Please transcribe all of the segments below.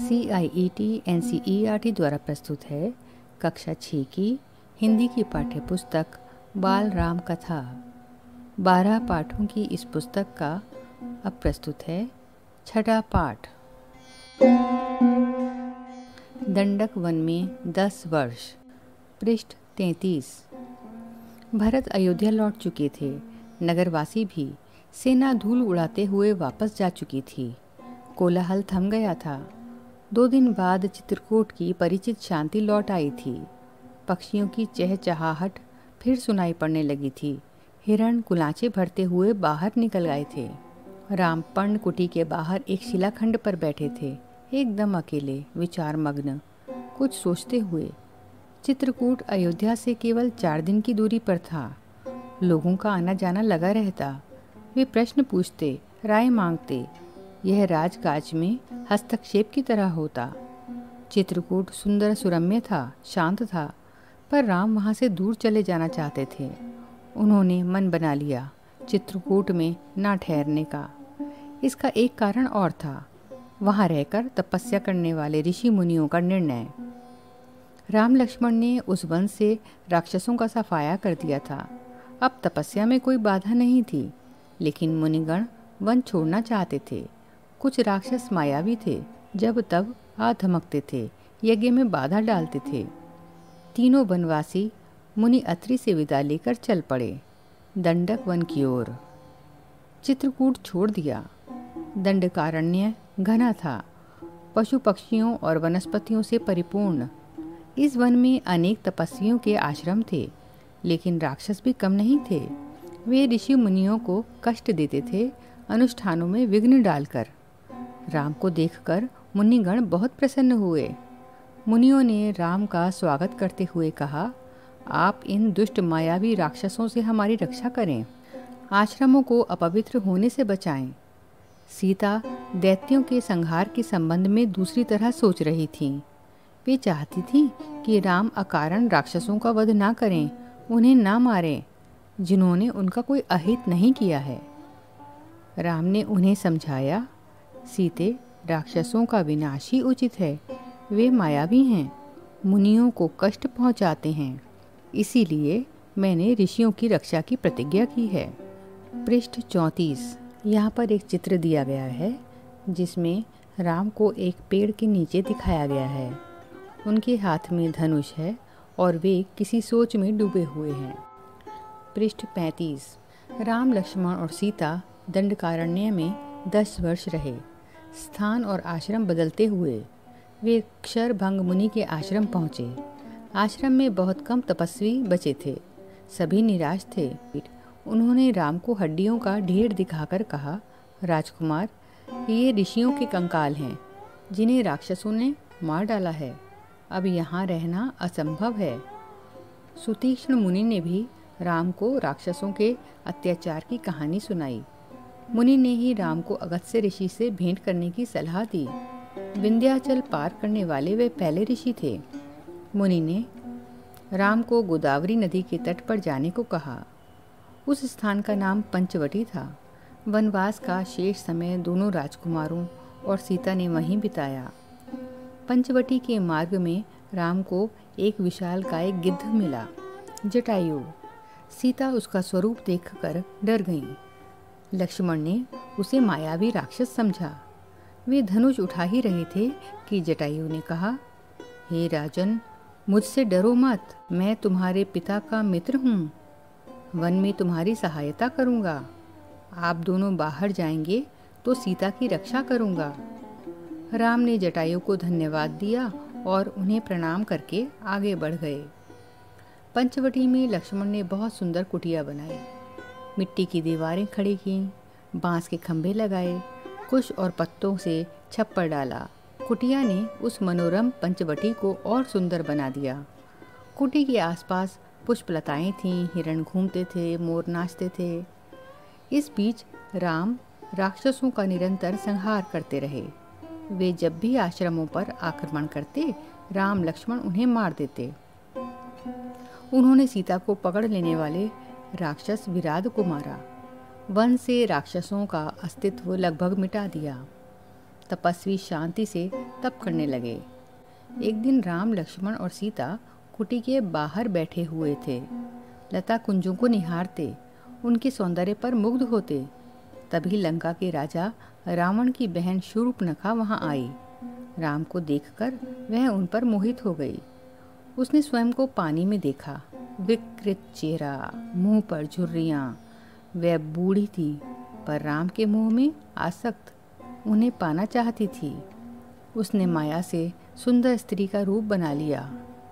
CIET NCERT द्वारा प्रस्तुत है कक्षा 6 की हिंदी की पाठ्यपुस्तक बाल राम कथा। 12 पाठों की इस पुस्तक का अब प्रस्तुत है छठा पाठ। दंडक वन में 10 वर्ष। पृष्ठ 33। भरत अयोध्या लौट चुके थे। नगरवासी भी सेना धूल उड़ाते हुए वापस जा चुकी थी। कोलाहल थम गया था। 2 दिन बाद चित्रकूट की परिचित शांति लौट आई थी। पक्षियों की चहचहाहट फिर सुनाई पड़ने लगी थी। हिरण कुलाचे भरते हुए बाहर निकल आए थे। राम पर्णकुटी के बाहर एक शिलाखंड पर बैठे थे, एकदम अकेले, विचार मग्न, कुछ सोचते हुए। चित्रकूट अयोध्या से केवल 4 दिन की दूरी पर था। लोगों का आना जाना लगा रहता। वे प्रश्न पूछते, राय मांगते। यह राजकाज में हस्तक्षेप की तरह होता। चित्रकूट सुंदर सुरम्य था, शांत था, पर राम वहाँ से दूर चले जाना चाहते थे। उन्होंने मन बना लिया चित्रकूट में ना ठहरने का। इसका एक कारण और था, वहाँ रहकर तपस्या करने वाले ऋषि मुनियों का निर्णय। राम लक्ष्मण ने उस वन से राक्षसों का सफाया कर दिया था। अब तपस्या में कोई बाधा नहीं थी, लेकिन मुनिगण वन छोड़ना चाहते थे। कुछ राक्षस मायावी थे, जब तब आ धमकते थे, यज्ञ में बाधा डालते थे। तीनों वनवासी मुनि अत्रि से विदा लेकर चल पड़े, दंडक वन की ओर। चित्रकूट छोड़ दिया। दंडकारण्य घना था, पशु पक्षियों और वनस्पतियों से परिपूर्ण। इस वन में अनेक तपस्वियों के आश्रम थे, लेकिन राक्षस भी कम नहीं थे। वे ऋषि मुनियों को कष्ट देते थे, अनुष्ठानों में विघ्न डालकर। राम को देखकर मुनिगण बहुत प्रसन्न हुए। मुनियों ने राम का स्वागत करते हुए कहा, आप इन दुष्ट मायावी राक्षसों से हमारी रक्षा करें, आश्रमों को अपवित्र होने से बचाएं। सीता दैत्यों के संहार के संबंध में दूसरी तरह सोच रही थीं। वे चाहती थीं कि राम अकारण राक्षसों का वध ना करें, उन्हें ना मारें, जिन्होंने उनका कोई अहित नहीं किया है। राम ने उन्हें समझाया, सीते, राक्षसों का विनाश ही उचित है। वे मायावी हैं, मुनियों को कष्ट पहुंचाते हैं, इसीलिए मैंने ऋषियों की रक्षा की प्रतिज्ञा की है। पृष्ठ 34। यहाँ पर एक चित्र दिया गया है, जिसमें राम को एक पेड़ के नीचे दिखाया गया है। उनके हाथ में धनुष है और वे किसी सोच में डूबे हुए हैं। पृष्ठ 35। राम, लक्ष्मण और सीता दंडकारण्य में 10 वर्ष रहे। स्थान और आश्रम बदलते हुए वे क्षरभंग मुनि के आश्रम पहुँचे। आश्रम में बहुत कम तपस्वी बचे थे, सभी निराश थे। उन्होंने राम को हड्डियों का ढेर दिखाकर कहा, राजकुमार, ये ऋषियों के कंकाल हैं, जिन्हें राक्षसों ने मार डाला है। अब यहाँ रहना असंभव है। सुतीक्ष्ण मुनि ने भी राम को राक्षसों के अत्याचार की कहानी सुनाई। मुनि ने ही राम को अगस्त्य ऋषि से भेंट करने की सलाह दी। विंध्याचल पार करने वाले वे पहले ऋषि थे। मुनि ने राम को गोदावरी नदी के तट पर जाने को कहा। उस स्थान का नाम पंचवटी था। वनवास का शेष समय दोनों राजकुमारों और सीता ने वहीं बिताया। पंचवटी के मार्ग में राम को एक विशालकाय गिद्ध मिला, जटायु। सीता उसका स्वरूप देखकर डर गईं। लक्ष्मण ने उसे मायावी राक्षस समझा। वे धनुष उठा ही रहे थे कि जटायु ने कहा, हे राजन, मुझसे डरो मत, मैं तुम्हारे पिता का मित्र हूँ। वन में तुम्हारी सहायता करूँगा। आप दोनों बाहर जाएंगे तो सीता की रक्षा करूँगा। राम ने जटायु को धन्यवाद दिया और उन्हें प्रणाम करके आगे बढ़ गए। पंचवटी में लक्ष्मण ने बहुत सुंदर कुटिया बनाई। मिट्टी की दीवारें खड़ी कीं, बांस के खंभे लगाए, कुश और पत्तों से छप्पर डाला। कुटिया ने उस मनोरम पंचवटी को और सुंदर बना दिया। कुटी के आसपास पुष्पलताएं थीं, हिरण घूमते थे, मोर नाचते थे। इस बीच राम राक्षसों का निरंतर संहार करते रहे। वे जब भी आश्रमों पर आक्रमण करते, राम लक्ष्मण उन्हें मार देते। उन्होंने सीता को पकड़ लेने वाले राक्षस विराध को मारा। वन से राक्षसों का अस्तित्व लगभग मिटा दिया। तपस्वी शांति से तप करने लगे। एक दिन राम, लक्ष्मण और सीता कुटी के बाहर बैठे हुए थे। लता कुंजों को निहारते, उनके सौंदर्य पर मुग्ध होते। तभी लंका के राजा रावण की बहन शूर्पणखा वहां आई। राम को देखकर वह उन पर मोहित हो गई। उसने स्वयं को पानी में देखा। विकृत चेहरा, मुंह पर झुर्रियां। वह बूढ़ी थी, पर राम के मोह में आसक्त उन्हें पाना चाहती थी। उसने माया से सुंदर स्त्री का रूप बना लिया।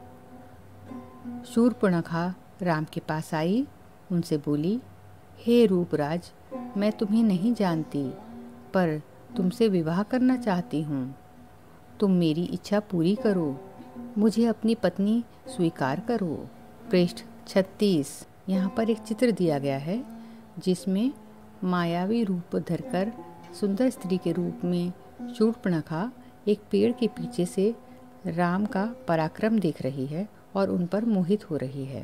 शूर्पणखा राम के पास आई, उनसे बोली, हे रूपराज, मैं तुम्हें नहीं जानती, पर तुमसे विवाह करना चाहती हूँ। तुम मेरी इच्छा पूरी करो, मुझे अपनी पत्नी स्वीकार करो। पृष्ठ 36। यहाँ पर एक चित्र दिया गया है जिसमें मायावी रूप धरकर सुंदर स्त्री के रूप में शूर्पणखा एक पेड़ के पीछे से राम का पराक्रम देख रही है और उन पर मोहित हो रही है।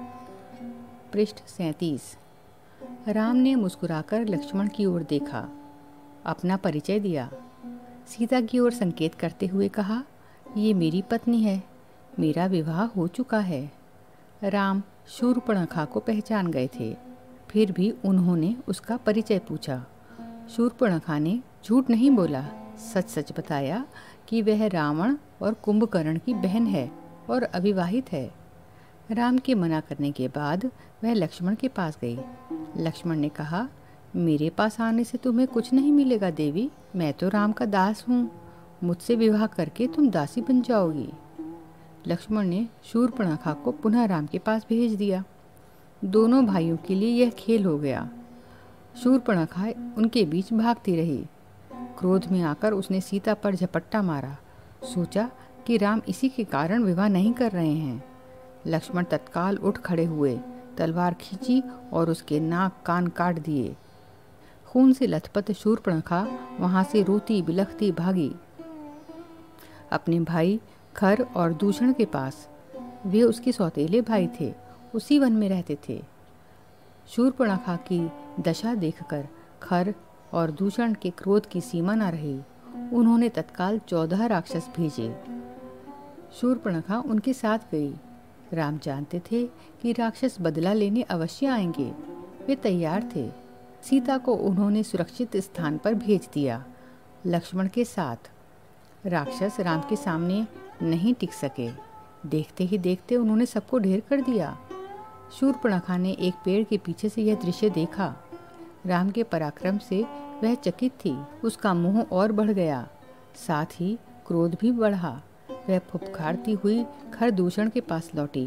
पृष्ठ 37। राम ने मुस्कुराकर लक्ष्मण की ओर देखा, अपना परिचय दिया। सीता की ओर संकेत करते हुए कहा, ये मेरी पत्नी है, मेरा विवाह हो चुका है। राम शूर्पणखा को पहचान गए थे, फिर भी उन्होंने उसका परिचय पूछा। शूर्पणखा ने झूठ नहीं बोला, सच सच बताया कि वह रावण और कुंभकर्ण की बहन है और अविवाहित है। राम के मना करने के बाद वह लक्ष्मण के पास गई। लक्ष्मण ने कहा, मेरे पास आने से तुम्हें कुछ नहीं मिलेगा देवी, मैं तो राम का दास हूँ, मुझसे विवाह करके तुम दासी बन जाओगी। लक्ष्मण ने शूर्पणखा को पुनः राम के पास भेज दिया। दोनों भाइयों के लिए यह खेल हो गया। शूर्पणखा उनके बीच भागती रही। क्रोध में आकर उसने सीता पर झपट्टा मारा। सोचा कि राम इसी के कारण विवाह नहीं कर रहे हैं। लक्ष्मण तत्काल उठ खड़े हुए, तलवार खींची और उसके नाक कान काट दिए। खून से लथपथ शूर्पणखा वहां से रोती बिलखती भागी अपने भाई खर और दूषण के पास। वे उसके सौतेले भाई थे, उसी वन में रहते थे। शूर्पणखा की दशा देखकर खर और दूषण के क्रोध की सीमा न रही। उन्होंने तत्काल 14 राक्षस भेजे। शूर्पणखा उनके साथ गई। राम जानते थे कि राक्षस बदला लेने अवश्य आएंगे। वे तैयार थे। सीता को उन्होंने सुरक्षित स्थान पर भेज दिया, लक्ष्मण के साथ। राक्षस राम के सामने नहीं टिक सके। देखते ही देखते उन्होंने सबको ढेर कर दिया। शूर्पणखा ने एक पेड़ के पीछे से यह दृश्य देखा। राम के पराक्रम से वह चकित थी। उसका मोह और बढ़ गया, साथ ही क्रोध भी बढ़ा। वह फुफकारती हुई खरदूषण के पास लौटी।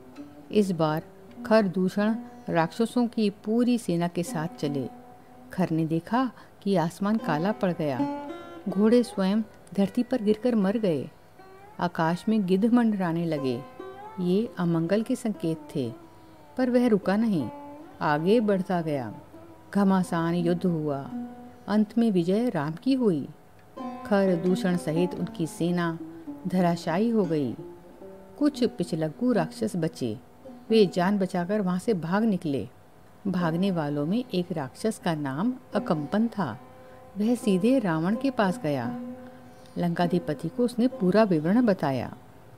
इस बार खरदूषण राक्षसों की पूरी सेना के साथ चले। खर ने देखा कि आसमान काला पड़ गया। घोड़े स्वयं धरती पर गिरकर मर गए। आकाश में गिद्ध मंडराने लगे। ये अमंगल के संकेत थे, पर वह रुका नहीं, आगे बढ़ता गया। घमासान युद्ध हुआ। अंत में विजय राम की हुई। खरदूषण सहित उनकी सेना धराशायी हो गई। कुछ पिछलग्गू राक्षस बचे। वे जान बचाकर वहां से भाग निकले। भागने वालों में एक राक्षस का नाम अकंपन था। वह सीधे रावण के पास गया। लंकाधिपति को उसने पूरा विवरण बताया।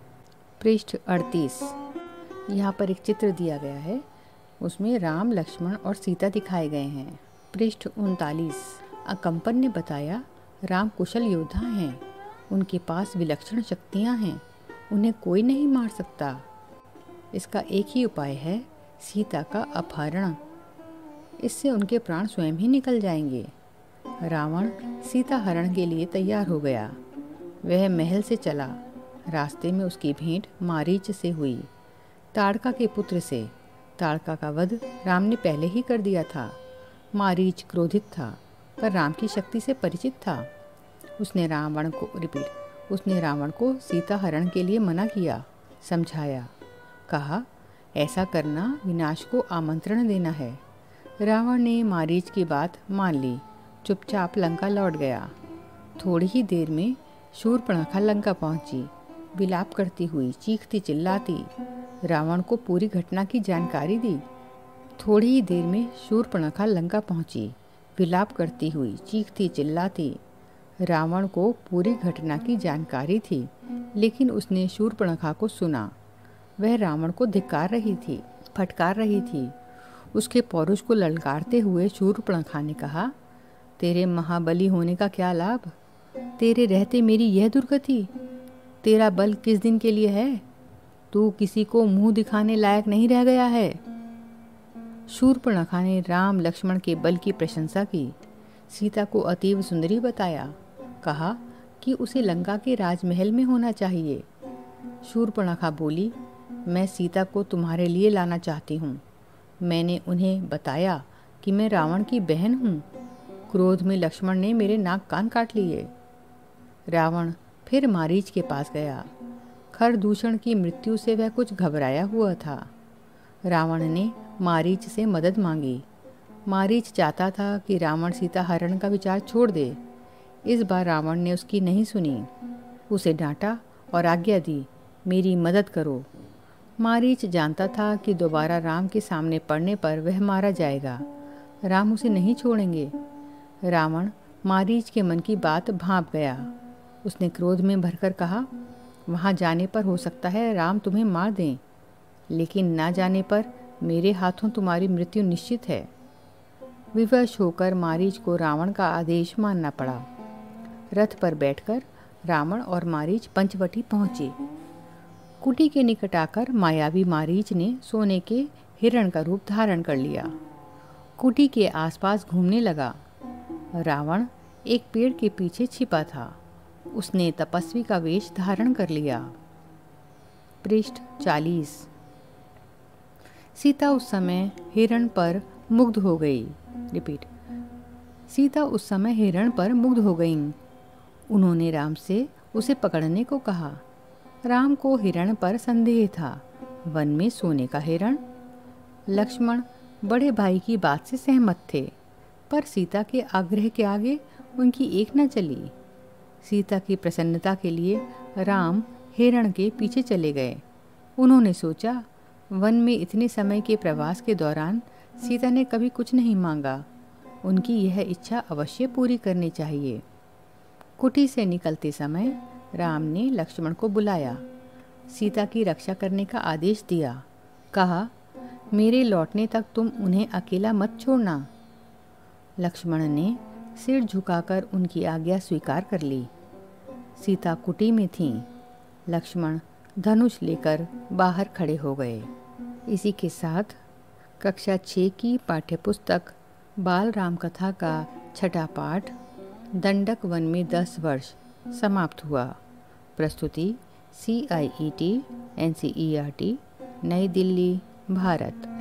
पृष्ठ 38। यहाँ पर एक चित्र दिया गया है, उसमें राम, लक्ष्मण और सीता दिखाए गए हैं। पृष्ठ 39। अकंपन ने बताया, राम कुशल योद्धा हैं, उनके पास विलक्षण शक्तियाँ हैं, उन्हें कोई नहीं मार सकता। इसका एक ही उपाय है, सीता का अपहरण। इससे उनके प्राण स्वयं ही निकल जाएंगे। रावण सीता हरण के लिए तैयार हो गया। वह महल से चला। रास्ते में उसकी भेंट मारीच से हुई, ताड़का के पुत्र से। ताड़का का वध राम ने पहले ही कर दिया था। मारीच क्रोधित था, पर राम की शक्ति से परिचित था। उसने रावण को सीता हरण के लिए मना किया, समझाया। कहा, ऐसा करना विनाश को आमंत्रण देना है। रावण ने मारीच की बात मान ली, चुपचाप लंका लौट गया। थोड़ी ही देर में शूर्पणखा लंका पहुंची। विलाप करती हुई, चीखती चिल्लाती रावण को पूरी घटना की जानकारी दी। थोड़ी ही देर में शूर्पणखा लंका पहुंची। विलाप करती हुई, चीखती चिल्लाती रावण को पूरी घटना की जानकारी थी, लेकिन उसने शूर्पणखा को सुना। वह रावण को धिक्कार रही थी, फटकार रही थी। उसके पौरुष को ललकारते हुए शूर्पणखा ने कहा, तेरे महाबली होने का क्या लाभ? तेरे रहते मेरी यह दुर्गति। तेरा बल किस दिन के लिए है? तू किसी को मुंह दिखाने लायक नहीं रह गया है। शूर्पणखा ने राम लक्ष्मण के बल की प्रशंसा की, सीता को अतीव सुंदरी बताया, कहा कि उसे लंका के राजमहल में होना चाहिए। शूर्पणखा बोली, मैं सीता को तुम्हारे लिए लाना चाहती हूँ। मैंने उन्हें बताया कि मैं रावण की बहन हूँ। क्रोध में लक्ष्मण ने मेरे नाक कान काट लिए। रावण फिर मारीच के पास गया। खरदूषण की मृत्यु से वह कुछ घबराया हुआ था। रावण ने मारीच से मदद मांगी। मारीच चाहता था कि रावण सीता हरण का विचार छोड़ दे। इस बार रावण ने उसकी नहीं सुनी। उसे डांटा और आज्ञा दी, मेरी मदद करो। मारीच जानता था कि दोबारा राम के सामने पड़ने पर वह मारा जाएगा। राम उसे नहीं छोड़ेंगे। रावण मारीच के मन की बात भांप गया। उसने क्रोध में भरकर कहा, वहाँ जाने पर हो सकता है राम तुम्हें मार दें, लेकिन ना जाने पर मेरे हाथों तुम्हारी मृत्यु निश्चित है। विवश होकर मारीच को रावण का आदेश मानना पड़ा। रथ पर बैठकर रावण और मारीच पंचवटी पहुंचे। कुटी के निकट आकर मायावी मारीच ने सोने के हिरण का रूप धारण कर लिया। कुटी के आसपास घूमने लगा। रावण एक पेड़ के पीछे छिपा था। उसने तपस्वी का वेश धारण कर लिया। पृष्ठ 40। सीता उस समय हिरण पर मुग्ध हो गई। रिपीट। सीता उस समय हिरण पर मुग्ध हो गईं। उन्होंने राम से उसे पकड़ने को कहा। राम को हिरण पर संदेह था। वन में सोने का हिरण। लक्ष्मण बड़े भाई की बात से सहमत थे, पर सीता के आग्रह के आगे उनकी एक न चली। सीता की प्रसन्नता के लिए राम हिरण के पीछे चले गए। उन्होंने सोचा, वन में इतने समय के प्रवास के दौरान सीता ने कभी कुछ नहीं मांगा। उनकी यह इच्छा अवश्य पूरी करनी चाहिए। कुटी से निकलते समय राम ने लक्ष्मण को बुलाया, सीता की रक्षा करने का आदेश दिया। कहा, मेरे लौटने तक तुम उन्हें अकेला मत छोड़ना। लक्ष्मण ने सिर झुकाकर उनकी आज्ञा स्वीकार कर ली। सीता कुटी में थीं। लक्ष्मण धनुष लेकर बाहर खड़े हो गए। इसी के साथ कक्षा 6 की पाठ्यपुस्तक बाल राम कथा का छठा पाठ दंडक वन में 10 वर्ष समाप्त हुआ। प्रस्तुति CIET NCERT नई दिल्ली, भारत।